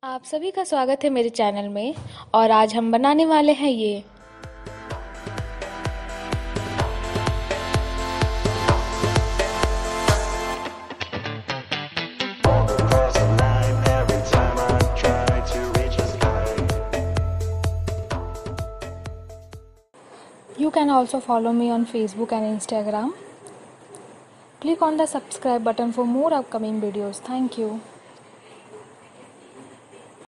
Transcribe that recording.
आप सभी का स्वागत है मेरे चैनल में। और आज हम बनाने वाले हैं ये Across the line every time I try to reach the sky. You can also follow me on Facebook and Instagram. Click on the subscribe button for more upcoming videos. Thank you.